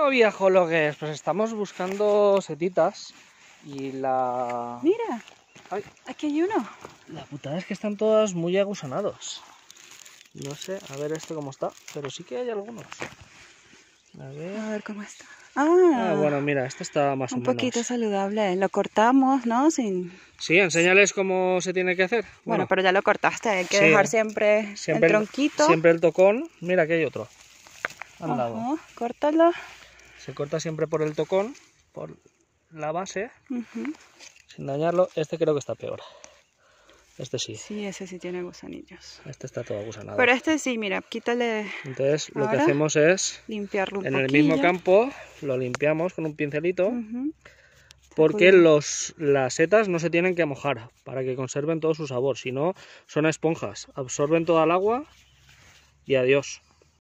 Bueno, viajologues, pues estamos buscando setitas y la... Mira, Ay, aquí hay uno. la putada es que están todas muy agusanados. No sé, a ver este cómo está, pero sí que hay algunos. A ver... A ver cómo está. Ah, bueno, mira, este está más o un menos. poquito saludable. Lo cortamos, ¿no? Sin... Sí, enséñales cómo se tiene que hacer. Bueno, pero ya lo cortaste. Hay que sí, dejar siempre el tronquito. Siempre el tocón. Mira, aquí hay otro. Al lado. Ajá, córtalo. Se corta siempre por el tocón, por la base, sin dañarlo. Este creo que está peor. Este sí. Sí, ese sí tiene gusanillos. Este está todo agusanado. Pero este sí, mira, quítale. Entonces lo que Ahora, hacemos es, limpiarlo un en poquillo. el mismo campo, lo limpiamos con un pincelito, porque Cuidado. las setas no se tienen que mojar para que conserven todo su sabor. Si no, son esponjas, absorben toda el agua y adiós.